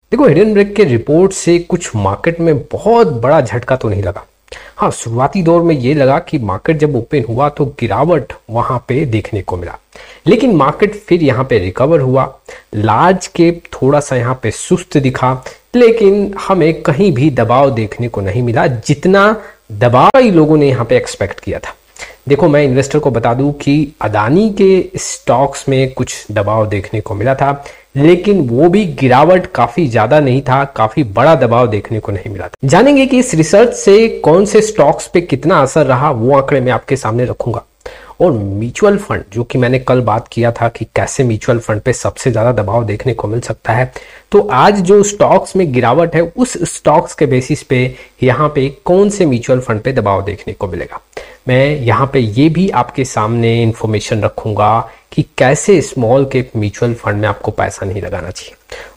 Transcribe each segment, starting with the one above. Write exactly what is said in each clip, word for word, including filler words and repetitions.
देखो, hidden break के report से कुछ मार्केट में बहुत बड़ा झटका तो नहीं लगा। हाँ, शुरुआती दौर में ये लगा कि मार्केट जब ओपन हुआ तो गिरावट वहां पे देखने को मिला, लेकिन मार्केट फिर यहाँ पे रिकवर हुआ। लार्ज कैप थोड़ा सा यहाँ पे सुस्त दिखा, लेकिन हमें कहीं भी दबाव देखने को नहीं मिला जितना दबाव ही लोगों ने यहाँ पे एक्सपेक्ट किया था। देखो, मैं इन्वेस्टर को बता दूं कि अदानी के स्टॉक्स में कुछ दबाव देखने को मिला था, लेकिन वो भी गिरावट काफी ज्यादा नहीं था, काफी बड़ा दबाव देखने को नहीं मिला था। जानेंगे कि इस रिसर्च से कौन से स्टॉक्स पे कितना असर रहा, वो आंकड़े मैं आपके सामने रखूंगा। और म्यूचुअल फंड, जो कि मैंने कल बात किया था कि कैसे म्यूचुअल फंड पे सबसे ज्यादा दबाव देखने को मिल सकता है, तो आज जो स्टॉक्स में गिरावट है उस स्टॉक्स के बेसिस पे यहाँ पे कौन से म्यूचुअल फंड पे दबाव देखने को मिलेगा। मैं यहाँ पे ये भी आपके सामने इंफॉर्मेशन रखूंगा कि कैसे स्मॉल कैप म्यूचुअल फंड में आपको पैसा नहीं लगाना चाहिए,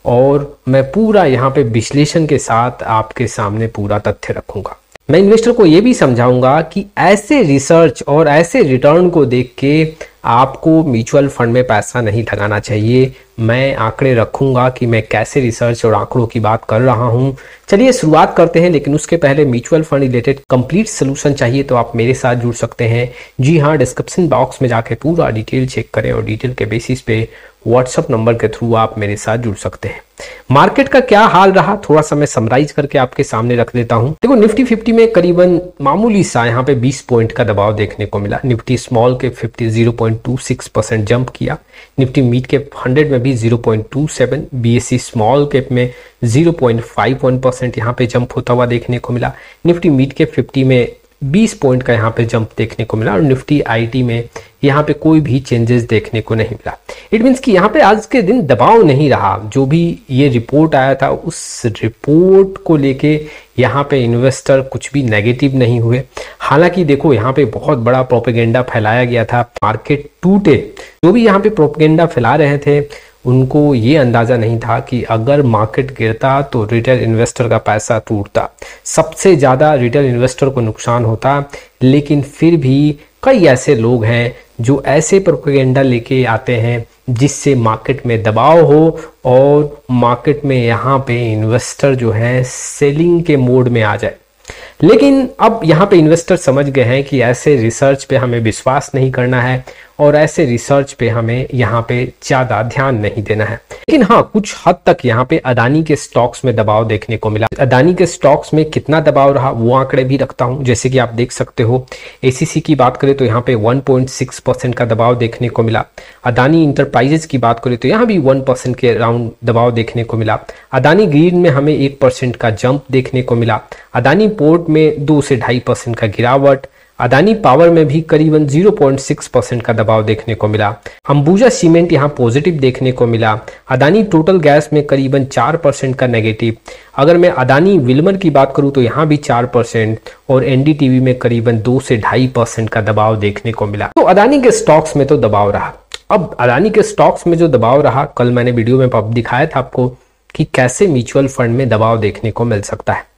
और मैं पूरा यहाँ पे विश्लेषण के साथ आपके सामने पूरा तथ्य रखूंगा। मैं इन्वेस्टर को ये भी समझाऊंगा कि ऐसे रिसर्च और ऐसे रिटर्न को देख के आपको म्यूचुअल फंड में पैसा नहीं लगाना चाहिए। मैं आंकड़े रखूंगा कि मैं कैसे रिसर्च और आंकड़ों की बात कर रहा हूं। चलिए शुरुआत करते हैं, लेकिन उसके पहले mutual fund related complete solution चाहिए तो आप मेरे साथ जुड़ सकते हैं। जी हाँ, डिस्क्रिप्शन बॉक्स में जाके पूरा डिटेल चेक करें और डिटेल के बेसिस पे व्हाट्सएप नंबर के थ्रू आप मेरे साथ जुड़ सकते हैं। मार्केट का क्या हाल रहा, थोड़ा सा मैं समराइज करके आपके सामने रख देता हूं। देखो, निफ्टी फिफ्टी में करीबन मामूली सा यहाँ पे बीस पॉइंट का दबाव देखने को मिला। निफ्टी स्मॉल के fifty zero point two six percent jump किया। निफ्टी मिड के हंड्रेड में भी zero point two seven, BSC small cap में zero point five one percent यहाँ पे जंप होता हुआ देखने को मिला। निफ्टी मिड के फिफ्टी में बीस पॉइंट का यहाँ पे जंप देखने को मिला और निफ्टी आईटी में यहाँ पे कोई भी चेंजेस देखने को नहीं मिला। इट मीन्स कि यहाँ पे आज के दिन दबाव नहीं रहा। जो भी ये रिपोर्ट आया था उस रिपोर्ट को लेके यहाँ पे इन्वेस्टर कुछ भी नेगेटिव नहीं हुए। हालांकि देखो, यहाँ पे बहुत बड़ा प्रोपेगेंडा फैलाया गया था, मार्केट टूटे। जो भी यहाँ पे प्रोपेगेंडा फैला रहे थे उनको ये अंदाजा नहीं था कि अगर मार्केट गिरता तो रिटेल इन्वेस्टर का पैसा टूटता, सबसे ज्यादा रिटेल इन्वेस्टर को नुकसान होता। लेकिन फिर भी कई ऐसे लोग हैं जो ऐसे प्रोपेगेंडा लेके आते हैं जिससे मार्केट में दबाव हो और मार्केट में यहाँ पे इन्वेस्टर जो है सेलिंग के मोड में आ जाए। लेकिन अब यहाँ पे इन्वेस्टर समझ गए हैं कि ऐसे रिसर्च पे हमें विश्वास नहीं करना है और ऐसे रिसर्च पे हमें यहाँ पे ज्यादा ध्यान नहीं देना है। लेकिन हाँ, कुछ हद तक यहाँ पे अदानी के स्टॉक्स में दबाव देखने को मिला। अदानी के स्टॉक्स में कितना दबाव रहा वो आंकड़े भी रखता हूँ। जैसे कि आप देख सकते हो, एसीसी की बात करें तो यहाँ पे वन पॉइंट सिक्स परसेंट का दबाव देखने को मिला। अदानी इंटरप्राइजेज की बात करें तो यहाँ भी वन परसेंट के अराउंड दबाव देखने को मिला। अदानी ग्रीन में हमें एक परसेंट का जंप देखने को मिला। अदानी पोर्ट में दो से ढाई परसेंट का गिरावट। अदानी पावर में भी करीबन जीरो पॉइंट सिक्स परसेंट का दबाव देखने को मिला। अंबुजा सीमेंट यहाँ पॉजिटिव देखने को मिला। अदानी टोटल गैस में करीबन चार परसेंट का नेगेटिव। अगर मैं अदानी विल्मर की बात करूं तो यहाँ भी चार परसेंट और एनडीटीवी में करीबन दो से ढाई परसेंट का दबाव देखने को मिला। तो अदानी के स्टॉक्स में तो दबाव रहा। अब अदानी के स्टॉक्स में जो दबाव रहा, कल मैंने वीडियो में दिखाया था आपको कि कैसे म्यूचुअल फंड में दबाव देखने को मिल सकता है।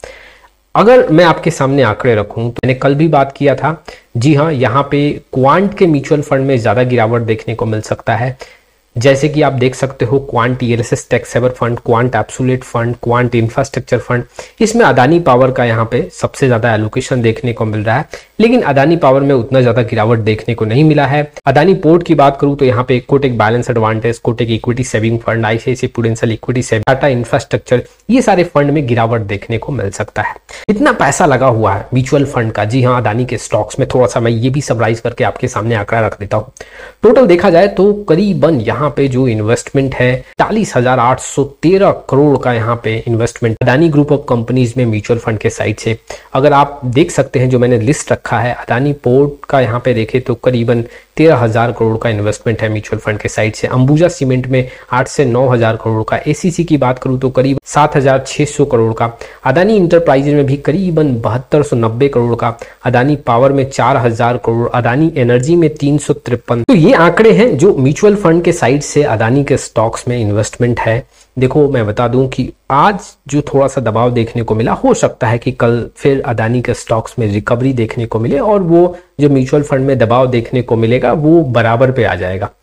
अगर मैं आपके सामने आंकड़े रखूं तो मैंने कल भी बात किया था। जी हाँ, यहाँ पे क्वांट के म्यूचुअल फंड में ज्यादा गिरावट देखने को मिल सकता है। जैसे कि आप देख सकते हो, quant TLSS tax saver fund, quant absolute fund, quant infrastructure fund, इसमें अदानी पावर का यहाँ पे सबसे ज्यादा एलोकेशन देखने को मिल रहा है। लेकिन अदानी पावर में उतना ज्यादा गिरावट देखने को नहीं मिला है। अदानी पोर्ट की बात करूं तो यहाँ पे Kotak balance advantage, Kotak equity saving fund, ICICI prudential equity saving, Tata infrastructure, ये सारे फंड में गिरावट देखने को मिल सकता है। इतना पैसा लगा हुआ है म्यूचुअल फंड का, जी हाँ, अदानी के स्टॉक्स में। थोड़ा सा मैं ये भी समराइज करके आपके सामने आंकड़ा रख देता हूँ। टोटल देखा जाए तो करीबन यहाँ पे जो इन्वेस्टमेंट है चालीस हजार आठ सौ तेरह करोड़ का यहाँ पे investment Adani group of companies में म्यूचुअल फंड के साइड से। अगर आप देख सकते हैं जो मैंने लिस्ट रखा है, अदानी पोर्ट का यहाँ पे देखें तो करीबन तेरह हजार करोड़ का इन्वेस्टमेंट है म्यूचुअल फंड के साइड से। अंबुजा सीमेंट में आठ से नौ हजार करोड़ का। एसीसी की बात करूं तो करीब सात हजार छह सौ करोड़ का। अदानी इंटरप्राइजेज में भी करीबन बहत्तर सौ नब्बे करोड़ का। अदानी पावर में चार हजार करोड़। अदानी एनर्जी में तीन सौ तिरपन। तो ये आंकड़े हैं जो म्यूचुअल फंड के साइड से अदानी के स्टॉक्स में इन्वेस्टमेंट है। देखो, मैं बता दूं कि आज जो थोड़ा सा दबाव देखने को मिला, हो सकता है कि कल फिर अदानी के स्टॉक्स में रिकवरी देखने को मिले और वो जो म्यूचुअल फंड में दबाव देखने को मिलेगा वो बराबर पे आ जाएगा।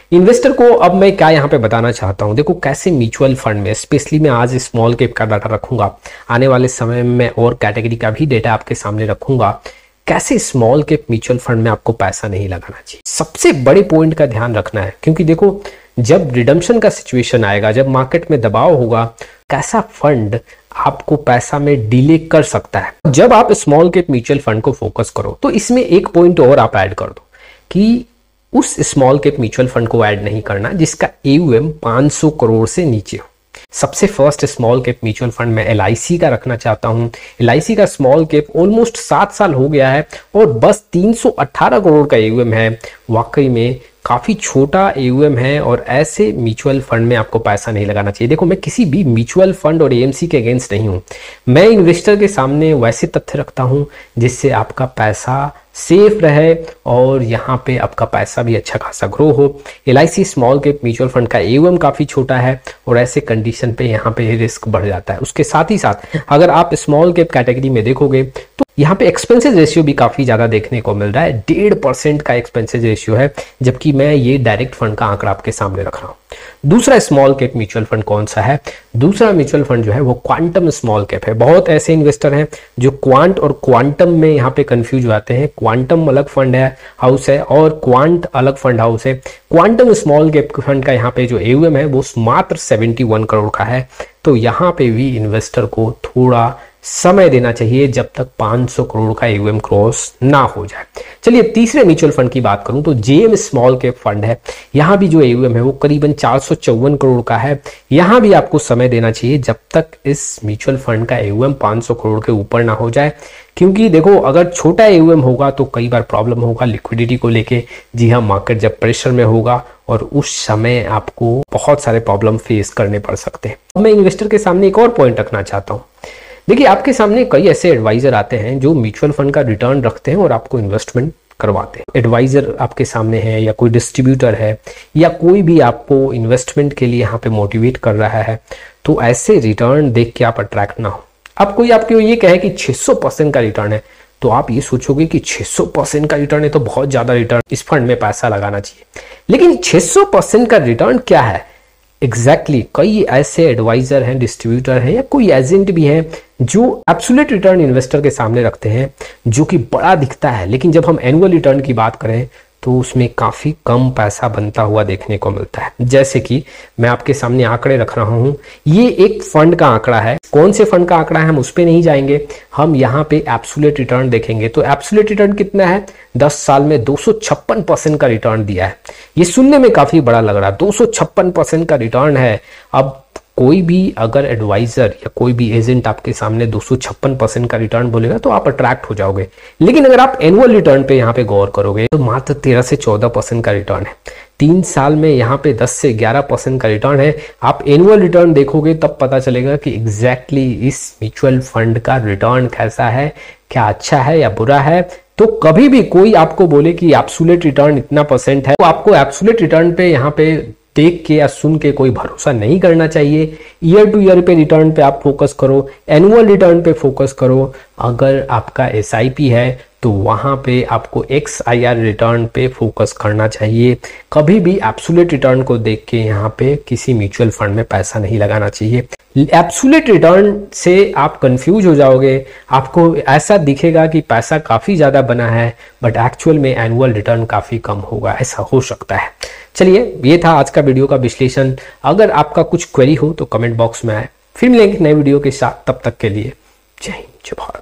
इन्वेस्टर को अब मैं क्या यहाँ पे बताना चाहता हूँ, देखो कैसे म्यूचुअल फंड में, स्पेशली मैं आज स्मॉल कैप का डाटा रखूंगा, आने वाले समय में मैं और कैटेगरी का भी डेटा आपके सामने रखूंगा, कैसे स्मॉल कैप म्यूचुअल फंड में आपको पैसा नहीं लगाना चाहिए। सबसे बड़े पॉइंट का ध्यान रखना है, क्योंकि देखो जब रिडम्पशन का सिचुएशन आएगा, जब मार्केट में दबाव होगा, कैसा फंड आपको पैसा में डिले कर सकता है। जब आप स्मॉल कैप म्यूचुअल फंड को फोकस करो तो इसमें एक पॉइंट और आप ऐड कर दो कि उस स्मॉल कैप म्यूचुअल फंड को ऐड नहीं करना जिसका एयूएम पाँच सौ करोड़ से नीचे हो। सबसे first small cap mutual fund में एल आई सी का रखना चाहता हूं। एल आई सी का स्मॉल कैप ऑलमोस्ट सात साल हो गया है और बस तीन सौ अठारह करोड़ का एयूएम है। वाकई में काफी छोटा एयूएम है और ऐसे म्यूचुअल फंड में आपको पैसा नहीं लगाना चाहिए। देखो मैं किसी भी म्यूचुअल फंड और एएमसी के अगेंस्ट नहीं हूं, मैं इन्वेस्टर के सामने वैसे तथ्य रखता हूं जिससे आपका पैसा सेफ रहे और यहाँ पे आपका पैसा भी अच्छा खासा ग्रो हो। L I C small cap mutual fund का एयूएम काफी छोटा है और ऐसे कंडीशन पे यहाँ पे रिस्क बढ़ जाता है। उसके साथ ही साथ अगर आप स्मॉल कैप कैटेगरी में देखोगे तो यहाँ पे एक्सपेंसेस रेशियो भी काफी ज्यादा देखने को मिल रहा है, डेढ़ परसेंट का एक्सपेंसेस रेशियो है, जबकि मैं ये डायरेक्ट फंड का आंकड़ा आपके सामने रख रहा हूँ। दूसरा स्मॉल कैप म्यूचुअल फंड कौन सा है? दूसरा म्यूचुअल फंड जो है वो क्वांटम स्मॉल कैप है। बहुत ऐसे इन्वेस्टर हैं जो क्वांट और क्वांटम में यहाँ पे कंफ्यूज हो जाते हैं। क्वांटम अलग फंड है हाउस है और क्वांट अलग फंड हाउस है। क्वांटम स्मॉल कैप फंड का यहाँ पे जो एयूएम है वो मात्र इकहत्तर करोड़ का है। तो यहाँ पे भी इन्वेस्टर को थोड़ा समय देना चाहिए जब तक पाँच सौ करोड़ का एयूएम क्रॉस ना हो जाए। चलिए तीसरे म्यूचुअल फंड की बात करूं तो जेएम स्मॉल कैप फंड है। यहां भी जो एयूएम है वो करीबन चार सौ चौवन करोड़ का है। यहां भी आपको समय देना चाहिए जब तक इस म्यूचुअल फंड का एयूएम पाँच सौ करोड़ के ऊपर ना हो जाए, क्योंकि देखो अगर छोटा एयूएम होगा तो कई बार प्रॉब्लम होगा लिक्विडिटी को लेके। जी हाँ, मार्केट जब प्रेशर में होगा और उस समय आपको बहुत सारे प्रॉब्लम फेस करने पड़ सकते हैं। अब मैं इन्वेस्टर के सामने एक और पॉइंट रखना चाहता हूँ। देखिए आपके सामने कई ऐसे एडवाइजर आते हैं जो म्यूचुअल फंड का रिटर्न रखते हैं और आपको इन्वेस्टमेंट करवाते हैं। एडवाइजर आपके सामने है या कोई डिस्ट्रीब्यूटर है या कोई भी आपको इन्वेस्टमेंट के लिए यहाँ पे मोटिवेट कर रहा है, तो ऐसे रिटर्न देख के आप अट्रैक्ट ना हो। अब कोई आपको ये कहे कि छह सौ परसेंट का रिटर्न है तो आप ये सोचोगे कि छह सौ परसेंट का रिटर्न है तो बहुत ज्यादा रिटर्न, इस फंड में पैसा लगाना चाहिए। लेकिन छह सौ परसेंट का रिटर्न क्या है एग्जैक्टली exactly, कई ऐसे एडवाइजर हैं, डिस्ट्रीब्यूटर हैं या कोई एजेंट भी है जो एब्सोल्यूट रिटर्न इन्वेस्टर के सामने रखते हैं जो कि बड़ा दिखता है, लेकिन जब हम एनुअल रिटर्न की बात करें तो उसमें काफी कम पैसा बनता हुआ देखने को मिलता है। जैसे कि मैं आपके सामने आंकड़े रख रहा हूं, ये एक फंड का आंकड़ा है। कौन से फंड का आंकड़ा है हम उस पे नहीं जाएंगे, हम यहाँ पे एब्सोल्यूट रिटर्न देखेंगे। तो एब्सोल्यूट रिटर्न कितना है? दस साल में दो सौ छप्पन परसेंट का रिटर्न दिया है। ये सुनने में काफी बड़ा लग रहा है, दो सौ छप्पन परसेंट का रिटर्न है। अब कोई भी अगर एडवाइजर या कोई भी एजेंट आपके सामने दो सौ छप्पन परसेंट का रिटर्न बोलेगा तो आप अट्रैक्ट हो जाओगे। लेकिन अगर आप एनुअल रिटर्न पे यहाँ पे गौर करोगे तो मात्र तेरह से चौदह परसेंट का रिटर्न है। तीन साल में यहाँ पे दस से ग्यारह परसेंट का रिटर्न है। आप एनुअल रिटर्न देखोगे तब पता चलेगा कि एग्जैक्टली exactly इस म्यूचुअल फंड का रिटर्न कैसा है, क्या अच्छा है या बुरा है। तो कभी भी कोई आपको बोले कि एब्सोल्यूट रिटर्न इतना परसेंट है, तो आपको एब्सोल्यूट रिटर्न पे यहाँ पे देख के या सुन के कोई भरोसा नहीं करना चाहिए। ईयर टू ईयर पे रिटर्न पे आप फोकस करो, एनुअल रिटर्न पे फोकस करो। अगर आपका एस आई पी है तो वहां पे आपको एक्स आई आर रिटर्न पे फोकस करना चाहिए। कभी भी एब्सोल्यूट रिटर्न को देख के यहाँ पे किसी म्यूचुअल फंड में पैसा नहीं लगाना चाहिए। एब्सोल्यूट रिटर्न से आप कंफ्यूज हो जाओगे, आपको ऐसा दिखेगा कि पैसा काफी ज्यादा बना है बट एक्चुअल में एनुअल रिटर्न काफी कम होगा, ऐसा हो सकता है। चलिए ये था आज का वीडियो का विश्लेषण। अगर आपका कुछ क्वेरी हो तो कमेंट बॉक्स में आए, फिर मिलेंगे नए वीडियो के साथ। तब तक के लिए जय हिंद, जय भारत।